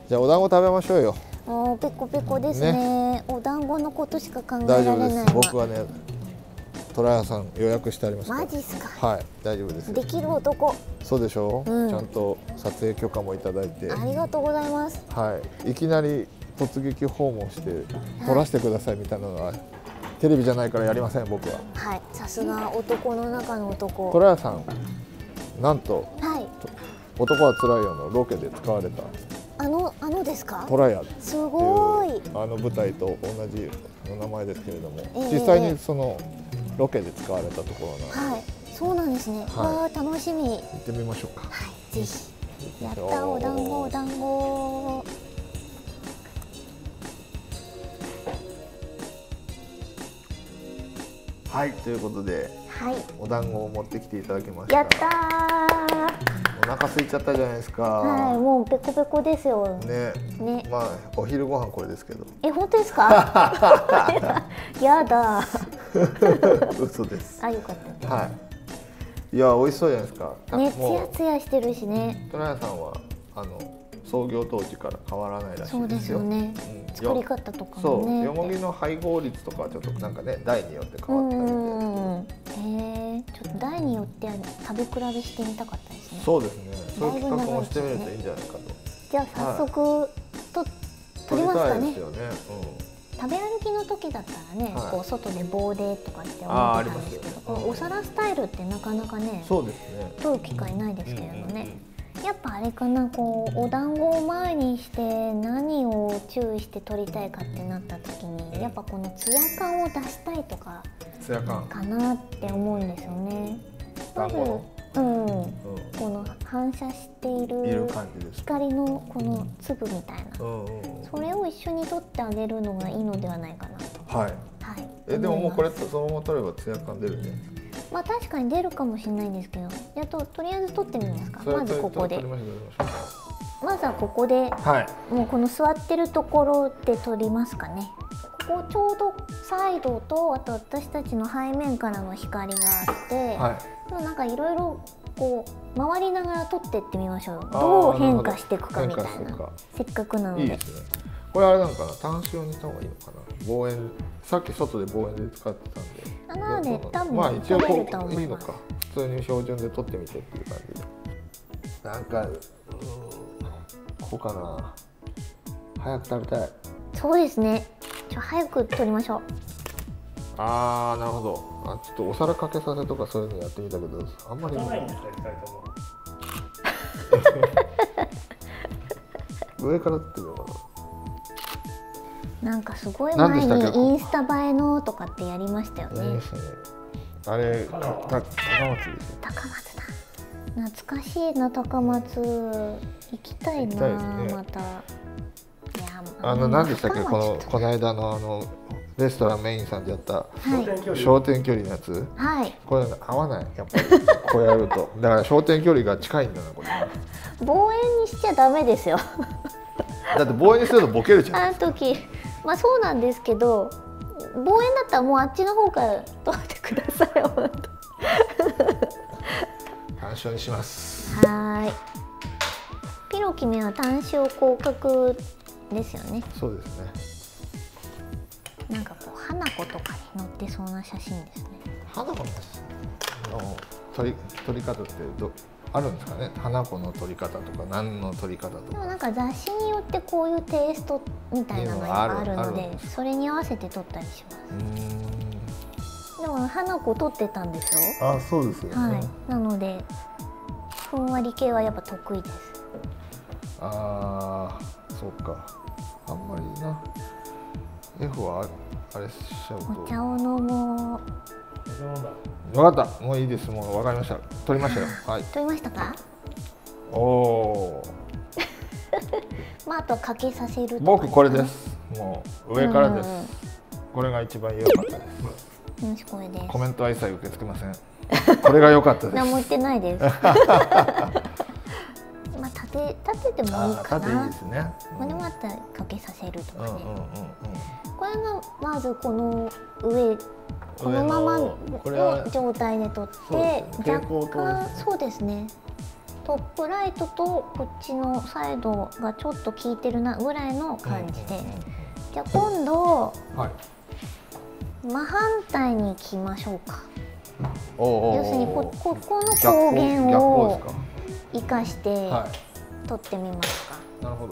じゃあお団子食べましょうよ。 もうペコペコですね。お団子のことしか考えら大れないわ。 丈夫です。僕はね、虎屋さん予約してありますから。 マジっすか。 はい、大丈夫です。 できる男。 そうでしょう、 うん、 ちゃんと撮影許可もいただいて。 ありがとうございます。 はい、いきなり突撃訪問して撮らせてくださいみたいなのは、テレビじゃないからやりません、僕は。 はい、さすが男の中の男。 虎屋さん、なんと、 はい。 男はつらいよのロケで使われたあのですか。 虎屋すごい。 舞台と同じお名前ですけれども、実際にそのロケで使われたところなんで、 はい、そうなんですね。わあ、楽しみ。 行ってみましょうか。 はい、ぜひ。やったー、お団子、お団子。 はい、ということで、 はい、 お団子を持ってきていただきました。 やったー。 お腹空いちゃったじゃないですか。 はい、もうペコペコですよ。 ね。 ね。 まあお昼ご飯これですけど。 本当ですか？やだ。 嘘です。 あ、よかった。 はい。いや、美味しそうじゃないですか。 ね、つやつやしてるしね。 虎屋さんは創業当時から変わらないらしいですよ。 そうですよね。作り方とかもね。 そう、よもぎの配合率とかはちょっとなんかね、代によって変わったみたいで。 ちょっと代によって食べ比べしてみたかったですね。 そうですね。そういう企画もしてみるといいんじゃないかと。 じゃあ早速撮りますかね。食べ歩きの時だったらね、こう外で棒でとかって思ってたんですけど、このお皿スタイルってなかなかね、 そうですね。 撮る機会ないですけれどね。やっぱあれかな、こうお団子を前にして何を注意して撮りたいかってなった時に、やっぱこのツヤ感を出したいとかかなって思うんですよね。まず、この反射している光のこの粒みたいな、それを一緒に撮ってあげるのがいいのではないかなと。 はい。でももうこれそのまま撮ればツヤ感出るんじゃないですか。 まあ確かに出るかもしれないんですけど、とりあえず撮ってみますか。まずここで。まずはここで、もうこの座ってるところで撮りますかね。ここちょうどサイドとあと私たちの背面からの光があって、なんかいろいろこう回りながら撮っていってみましょうよ。どう変化していくかみたいな。せっかくなので。いいですね。 これあれなんかな、単焦にした方がいいのかな。望遠、さっき外で望遠で使ってたんで。 なので多分まあ一応こういいのか。普通に標準で撮ってみてっていう感じで。なんかこうかな。早く食べたい。 そうですね。早く撮りましょう。 ああ、なるほど。ちょっとお皿かけさせとかそういうのやってみたけど、あんまり。上から撮ってみようかな。 なんかすごい前にインスタ映えのとかってやりましたよね。 あれ高松です。 高松だ。懐かしいな、高松。行きたいな、また。 何でしたっけ、この間のレストランメインさんでやった焦点距離のやつ。これ合わない、やっぱりこうやると。だから焦点距離が近いんだな、これ。 望遠にしちゃダメですよ。 だって望遠にするとボケるじゃん。 あの時、まあそうなんですけど、望遠だったらもうあっちの方から撮ってください。 単焦にします。 ピロキメは単焦広角ですよね。 そうですね。 なんかこう花子とかに載ってそうな写真ですね。 花子の写真の撮り方ってあるんですかね。花子の撮り方とか何の撮り方とか。 でもなんか雑誌によってこういうテイストみたいなのがあるので、それに合わせて撮ったりします。でも花子撮ってたんですよ。 あ、そうですよね。 なのでふんわり系はやっぱ得意です。 ああ、そうか。あんまりな。F はあれしちゃうと。 お茶を飲もう。 分かった。もういいです。もう分かりました。撮りましたよ。はい。 撮りましたか。 おお。 まああとはかけさせる。 僕これです。もう上からです。これが一番良かったです。 よし、これです。 コメントは一切受け付けません。これが良かったです。 何も言ってないです。まあ立ててもいいかな。 立ていいですね。 まあでもあったらかけさせるとかね。これがまずこの上。このままの状態で撮って、若干そうですね。 トップライトとこっちのサイドがちょっと効いてるなぐらいの感じで、じゃあ今度、真反対に行きましょうか。要するにここの光源を生かして撮ってみますか。 なるほど。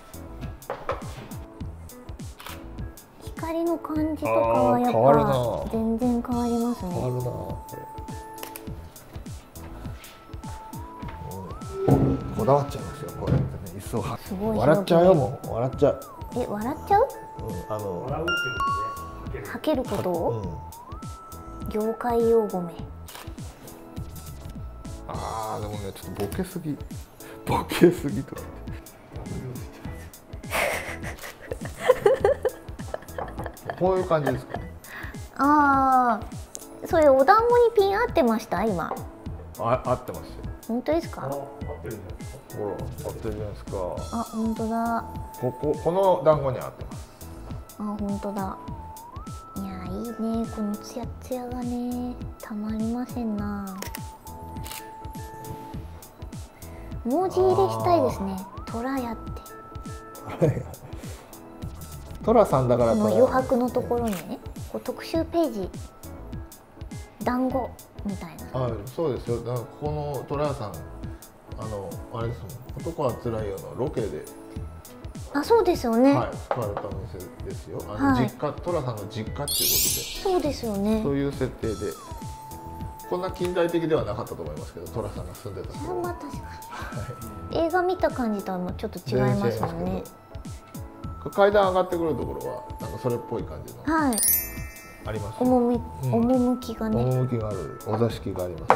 光の感じとかはやっぱ全然変わりますね。 変わるなこだわっちゃいますよこれ。椅子をすごい笑っちゃうよ。もう笑っちゃう。 笑っちゃう？ 笑うっていうのね。 はけることを？業界用語名。 でもねちょっとボケすぎとか言って。こういう感じですか。 それお団子にピン合ってました今。 合ってますよ。 本当ですか。 合ってるんじゃないですか。 ほら合ってるじゃないですか。 本当だ。 この団子に合ってます。 本当だ。いやいいね、このツヤツヤがねたまりませんな。文字入れしたいですね。トラヤって。 トラさんだから。 この余白のところにね、こう特集ページ団子みたいな。 そうですよ。だからこのトラヤさんあれですもん。男はつらいよのロケで。 そうですよね。 使われたお店ですよ。実家、トラさんの実家っていうことで。 そうですよね。 そういう設定で。こんな近代的ではなかったと思いますけど、トラさんが住んでた。 確かに。映画見た感じとはちょっと違いますもんね。 階段上がってくるところはなんかそれっぽい感じの。あります。 趣がね。 趣があるお座敷があります。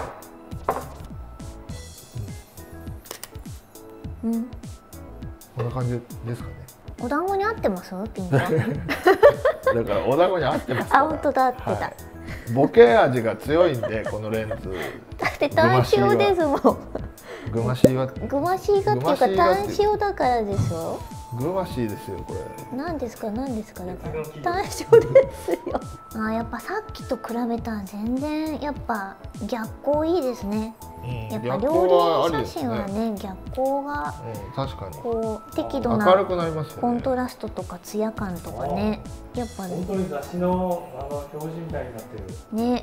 こんな感じですかね。 お団子に合ってます？ピント。だからお団子に合ってますから。 本当だ、合ってた。 ボケ味が強いんでこのレンズ。 だって単焦ですもん。 グマシーがっていうか単焦だからでしょ。 グマシーですよこれ。 何ですかだから単焦ですよ。やっぱさっきと比べたら全然やっぱ逆光いいですね。やっぱ料理写真はね逆光が確かにこう適度なコントラストとかツヤ感とかね、やっぱね本当に雑誌の表紙みたいになってるね。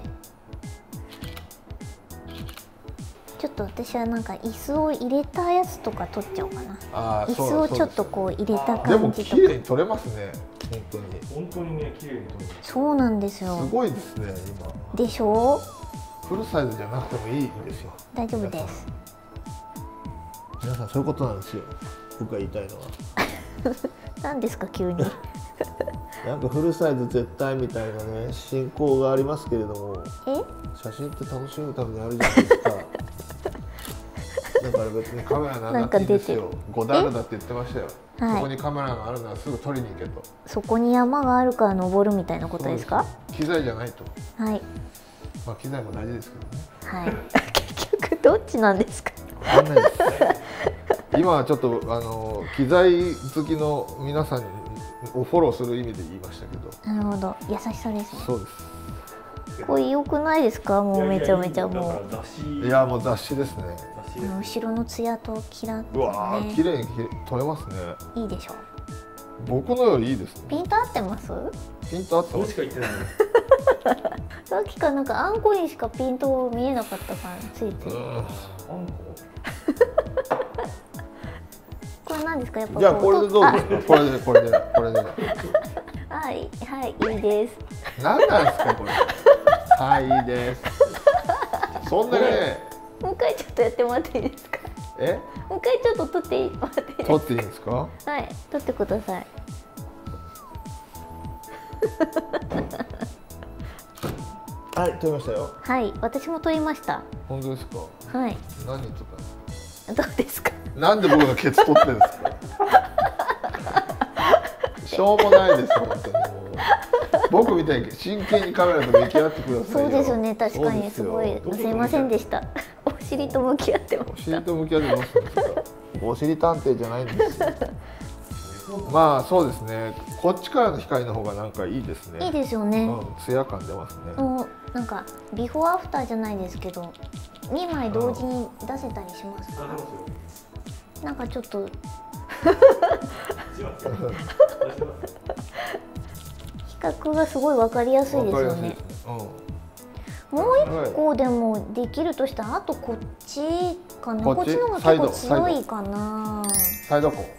ちょっと私はなんか椅子を入れたやつとか撮っちゃおうかな。椅子をちょっとこう入れた感じとか。 でも綺麗に撮れますね。 本当にね綺麗に撮れる。 そうなんですよ。 すごいですね今。 でしょう。 フルサイズじゃなくてもいいんですよ。 大丈夫です。 皆さんそういうことなんですよ。僕が言いたいのは。 何ですか急に。 なんかフルサイズ絶対みたいなね進行がありますけれども。写真って楽しむためにあるじゃないですか。だから別にカメラなんだっていいですよ。ゴダールだって言ってましたよ。そこにカメラがあるならすぐ撮りに行けと。 そこに山があるから登るみたいなことですか？ 機材じゃないと。 はい。 まあ機材も大事ですけどね。 はい。結局どっちなんですか？ わかんないです。今はちょっと機材好きの皆さんをフォローする意味で言いましたけど。 なるほど、優しさですね。 そうです。 これ良くないですか？もうめちゃめちゃもう。いやもう雑誌ですね。 後ろの艶とキラッとね。 うわー綺麗に撮れますね。 いいでしょう。 僕のよりいいですね。 ピント合ってます？ ピント合ってます。 しか言ってない。 さっきからなんかあんこにしかピント見えなかったからついつい。これ何ですか？やっぱじゃあこれでどうですか？これで。 はいいいです。 何なんですかこれ。はいいいです。そんなね。 もう一回ちょっとやってもらっていいですか？もう一回ちょっと撮ってもらっていいですか？ 撮っていいんですか？ はい、撮ってください。 はい、撮りましたよ。 はい、私も撮りました。 本当ですか？ はい。 何撮ったんですか？ どうですか？ なんで僕のケツ撮ってるんですか？しょうもないです本当にもう。僕みたいに真剣にカメラと向き合ってくださいよ。 そうですよね、確かにすごいすいませんでした。お尻と向き合ってました。 お尻と向き合ってますんですか？お尻探偵じゃないんですよ。まあそうですね。こっちからの光の方がなんかいいですね。 いいですよね。 ツヤ感出ますね。 なんかビフォーアフターじゃないですけど、 2枚同時に出せたりしますか？なんかちょっと比較がすごい分かりやすいですよね。もう一個でもできるとしたら、あとこっちかな。こっちの方が結構強いかな。 サイドコ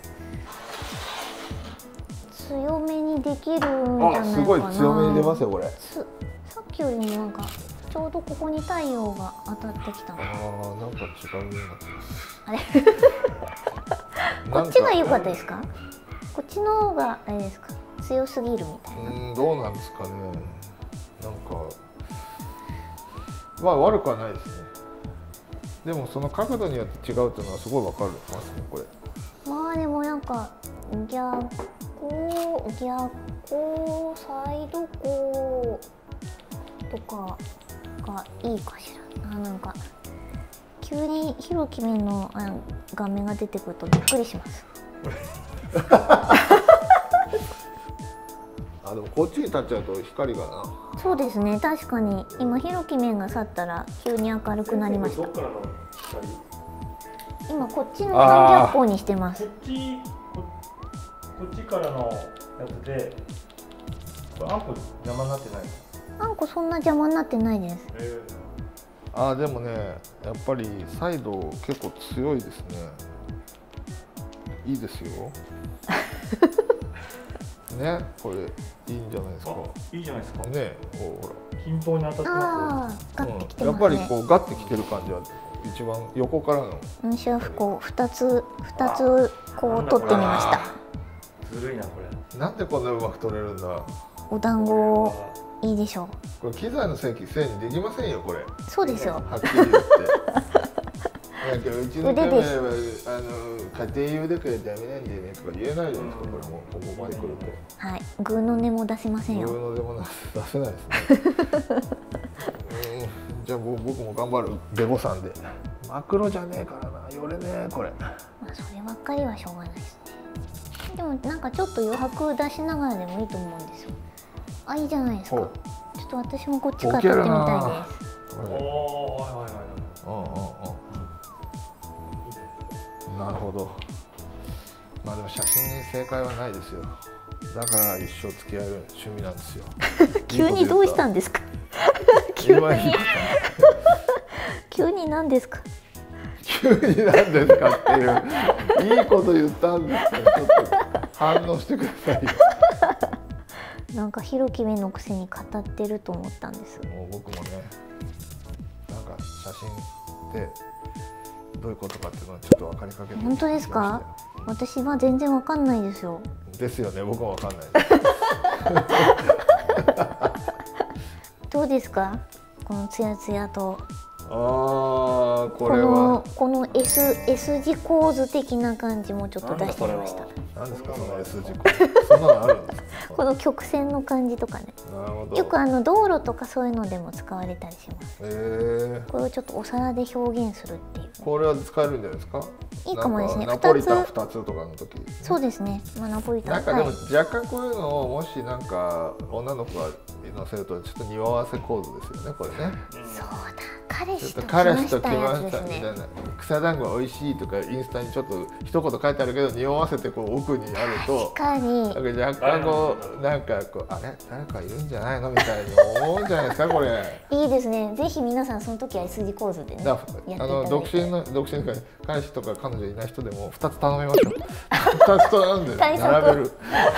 強めにできるんじゃないかな。 すごい強めに出ますよこれ。 さっきよりもなんかちょうどここに太陽が当たってきた。 なんか違うようになってます。 あれこっちが良かったですか？こっちの方があれですか？強すぎるみたいな。 どうなんですかね。なんかまあ悪くはないですね。でもその角度によって違うっていうのはすごいわかりますねこれ。 まあでもなんか逆光サイド光とかがいいかしら。なんか急にひろきめの画面が出てくるとびっくりします。 でもこっちに立っちゃうと光がな。 そうですね、確かに今ひろきめが去ったら急に明るくなりました。今こっちの反逆光にしてます。 こっちからのやつでこれあんこ邪魔になってない？ あんこそんな邪魔になってないです。 でもねやっぱりサイド結構強いですね。いいですよ。ね、これいいんじゃないですか。 いいじゃないですか。 ね、ほら。 均等に当たってます。 ガッてきてますね。 やっぱりこうガッてきてる感じは一番横からの。 私はこう2つこう取ってみました。 ずるいなこれ。 なんでこんなうまく取れるんだ。 お団子いいでしょう。 これ機材のせいにできませんよこれ。 そうですよ。 はっきり言って。うちのカメラは家庭用だからダメなんだよねとか言えないじゃないですか。これもここまで来ると。 はい、グーの音も出せませんよ。 グーの音も出せないですね。じゃあ僕も頑張る。デボさんで。マクロじゃねえからな、よれねえこれ。 まあそればっかりはしょうがないですね。でもなんかちょっと余白出しながらでもいいと思うんですよ。あ、いいじゃないですか。ちょっと私もこっちから撮ってみたいです。 なるほど。まあでも写真に正解はないですよ。だから一生付き合える趣味なんですよ。 急にどうしたんですか？急に何ですか？ 急に何ですかっていういいこと言ったんですけど、ちょっと反応してくださいよ。 なんかひろきめのくせに語ってると思ったんです。 もう僕もね、なんか写真ってどういうことかっていうのはちょっと分かりかけて。 本当ですか？私は全然分かんないですよ。 ですよね、僕も分かんないです。 どうですか？このツヤツヤと。 これはこの S 字構図的な感じもちょっと出してみました。 何ですかその S 字構図？そんなのあるんですか？ この曲線の感じとかね。 なるほど。 よく道路とかそういうのでも使われたりします。これをちょっとお皿で表現するっていう。 これは使えるんじゃないですか？ いいかもですね。 ナポリタン2つとかの時。 そうですね。まあナポリタン。 なんかでも若干こういうのをもしなんか女の子が乗せるとちょっと匂わせ構図ですよねこれね。 そうだ。彼氏と来ましたみたいな。 草団子美味しいとかインスタにちょっと一言書いてあるけど匂わせてこう奥にあると確かになんか若干こうなんかこうあれ誰かいるんじゃないのみたいに思うんじゃないですかこれ。いいですね。ぜひ皆さんその時は S 字構図でね。 独身か彼氏とか彼女いない人でも2つ頼みましょう。2つ頼んで並べる。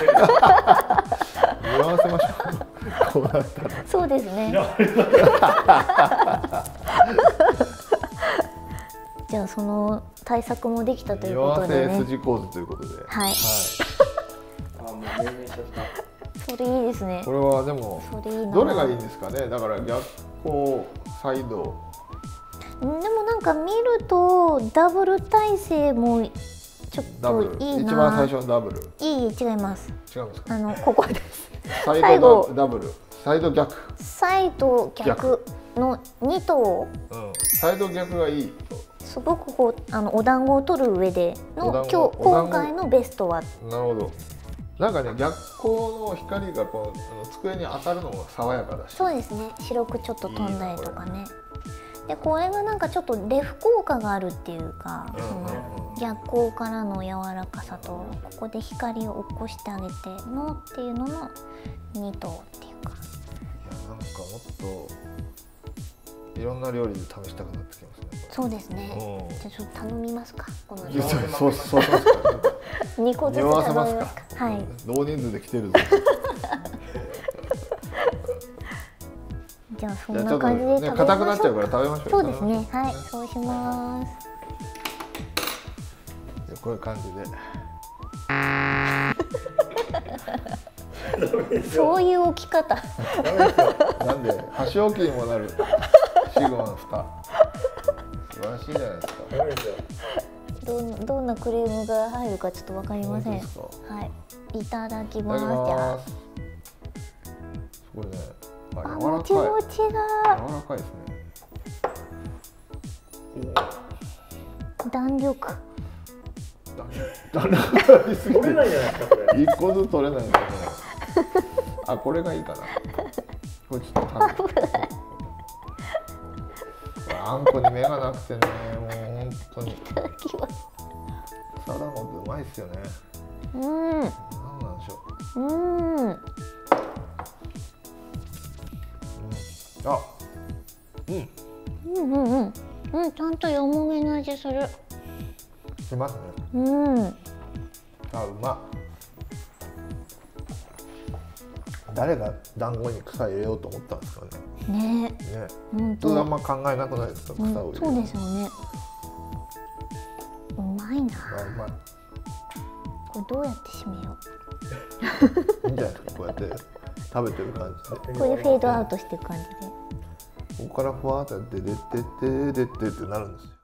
匂わせましょう。こうなったら。 そうですね。じゃあその対策もできたということでね。 匂わせ S 字構図ということで。 はい。それいいですね。 これはでもどれがいいんですかね。だから逆光サイド。 でもなんか見るとダブル体制もちょっといいな。 一番最初のダブル。 違います。 違うんですか。 ここです。 最後ダブル。サイド逆。 サイド逆の2頭。 サイド逆がいい。 すごくこうお団子を取る上での今回のベストは。 なるほど。なんかね逆光の光がこう机に当たるのも爽やかだし。 そうですね。白くちょっと飛んだりとかね。 でこれがなんかちょっとレフ効果があるっていうか、その逆光からの柔らかさとここで光を起こしてあげてのっていうのの2頭っていうか。 いやなんかもっといろんな料理で試したくなってきますね。 そうですね。じゃあちょっと頼みますか。このそうしますか。 2個ずつ頼みますか。はい。 大人数で来てるぞ。 じゃあそんな感じで食べましょう。 硬くなっちゃうから食べましょう。 そうですね。はい、そうします。 こういう感じで。そういう置き方。 なんで箸置きにもなるシグマの蓋。素晴らしいじゃないですか。 どんなクレームが入るかちょっとわかりません。はい、いただきます。じゃあ。 これね。 もちもちが。 柔らかいですね。 弾力。 弾力ありすぎて。取れないじゃないですかこれ。一個ずつ取れないんですよね。あ、これがいいかな。これちょっと食べて。あんこに目がなくてね、もう本当に。いただきます。サラダもうまいですよね。なんなんでしょう。あ、 ちゃんとよもぎの味する。 しますね。あ、うまっ。誰が団子に草入れようと思ったんですかね。 ね。 普通あんま考えなくないですか、草を入れる。 そうですよね。うまいな。うまい。これどうやって締めよう。いいんじゃないですか、こうやって食べてる感じで。 これでフェードアウトしていく感じで。 ここからふわーってでってってなるんですよ。